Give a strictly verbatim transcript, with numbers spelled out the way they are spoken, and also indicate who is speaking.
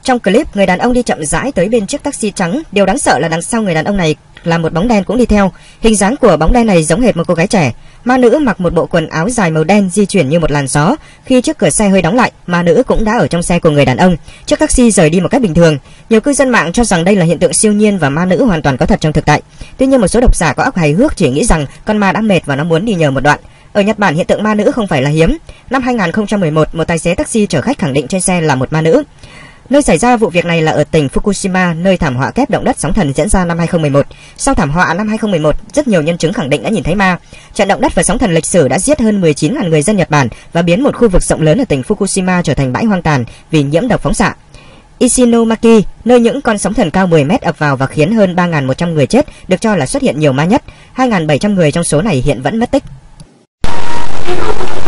Speaker 1: Trong clip, người đàn ông đi chậm rãi tới bên chiếc taxi trắng. Điều đáng sợ là đằng sau người đàn ông này là một bóng đen cũng đi theo. Hình dáng của bóng đen này giống hệt một cô gái trẻ. Ma nữ mặc một bộ quần áo dài màu đen di chuyển như một làn gió. Khi chiếc cửa xe hơi đóng lại, ma nữ cũng đã ở trong xe của người đàn ông. Chiếc taxi rời đi một cách bình thường. Nhiều cư dân mạng cho rằng đây là hiện tượng siêu nhiên và ma nữ hoàn toàn có thật trong thực tại. Tuy nhiên một số độc giả có óc hài hước chỉ nghĩ rằng con ma đã mệt và nó muốn đi nhờ một đoạn. Ở Nhật Bản, hiện tượng ma nữ không phải là hiếm. Năm hai nghìn không trăm mười một, một tài xế taxi chở khách khẳng định trên xe là một ma nữ. Nơi xảy ra vụ việc này là ở tỉnh Fukushima, nơi thảm họa kép động đất sóng thần diễn ra năm hai nghìn không trăm mười một. Sau thảm họa năm hai nghìn không trăm mười một, rất nhiều nhân chứng khẳng định đã nhìn thấy ma. Trận động đất và sóng thần lịch sử đã giết hơn mười chín nghìn người dân Nhật Bản và biến một khu vực rộng lớn ở tỉnh Fukushima trở thành bãi hoang tàn vì nhiễm độc phóng xạ. Ishinomaki, nơi những con sóng thần cao mười mét ập vào và khiến hơn ba nghìn một trăm người chết, được cho là xuất hiện nhiều ma nhất. hai nghìn bảy trăm người trong số này hiện vẫn mất tích.